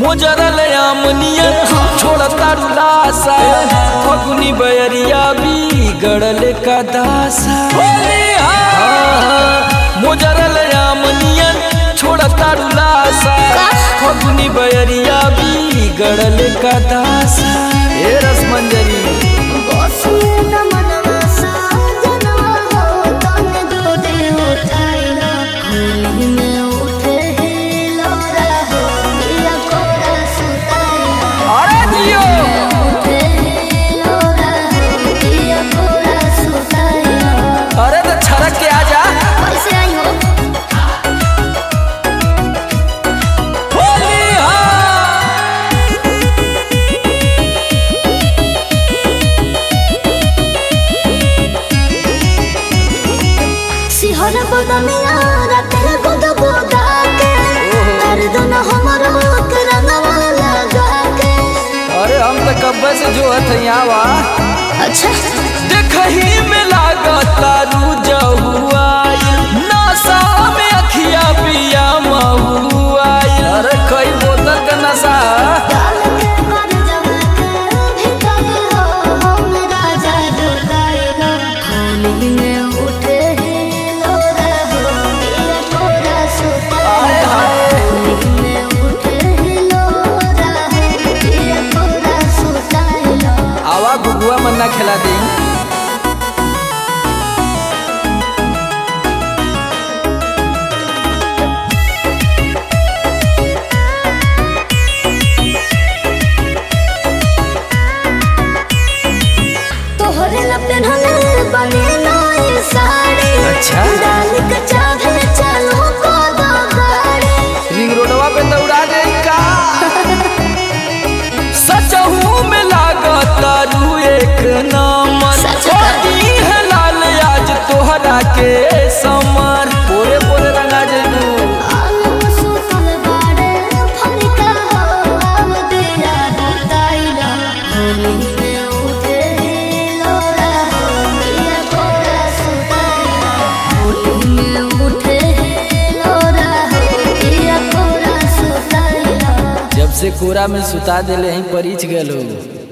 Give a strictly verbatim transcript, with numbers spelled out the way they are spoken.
मोजरल आमनिया छोड़ता रुलासा फगुनी बयरिया भी गड़ल का दासा मोजरल आमनिया छोड़ता रुलासा फगुनी बयरिया भी गड़ल का दासा ए रसमंजरी अरे हम तो कब से जो हथियावा अच्छा देखही में लागता रूजा हुआ नशा में अखिया पिया महुआ अरे कई बोतल का नशा गुगुआ मन्ना खिला दी तोहरे लपनहले बने नई साड़ी अच्छा डाल के चाहे चलो को दो गाड़ी रिंग रोडवा पे दौड़ा दे का सचहू में लागता रू एक नंबर छोटी है लाल आज तोहरा के समर पोरे पोरे रंगा जइबू जब से कोरा में सुता दिले ही परिच गलो।